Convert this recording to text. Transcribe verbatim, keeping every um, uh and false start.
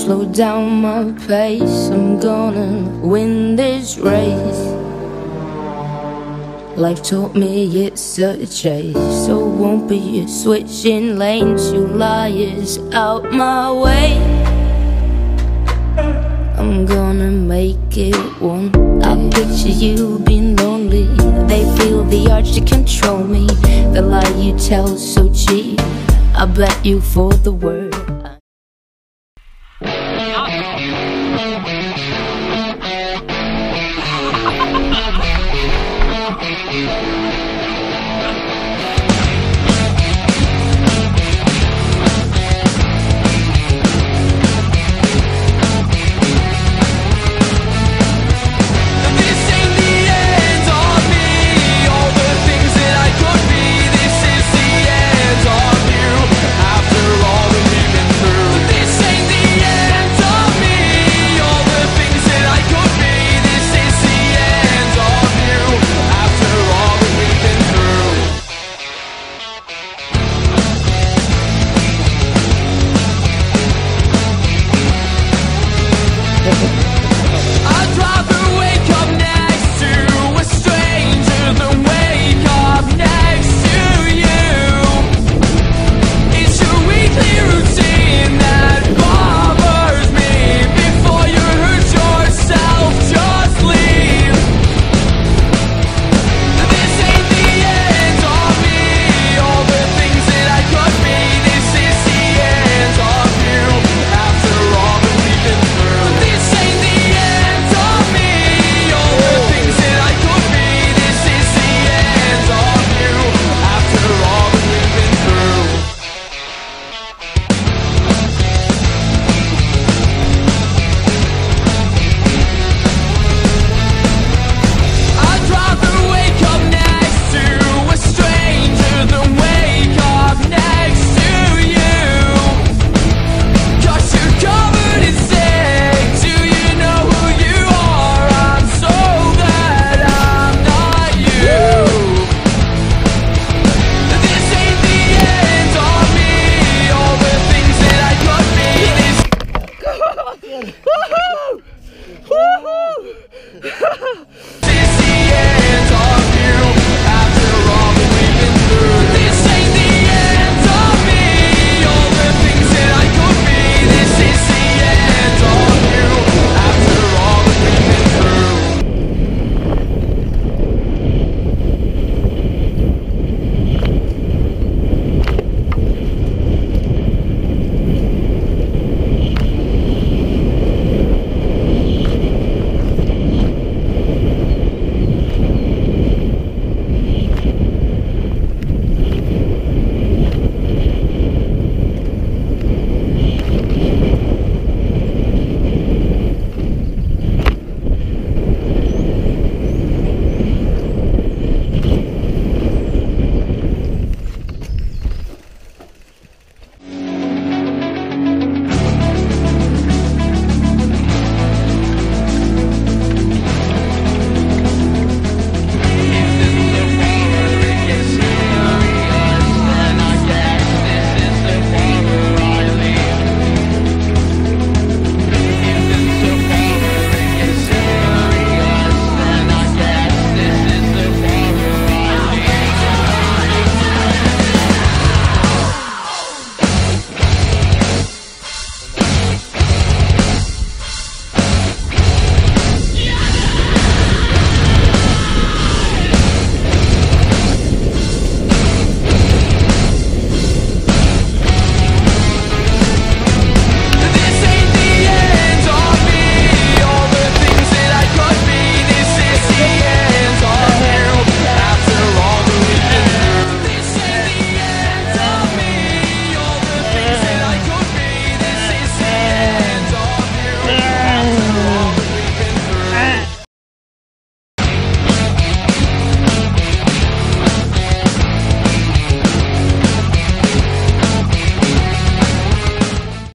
slow down my pace. I'm gonna win this race. Life taught me it's a chase, so won't be switching lanes. You liars out my way. I'm gonna make it one day. I picture you being lonely. They feel the urge to control me. The lie you tell so cheap, I bet you for the word.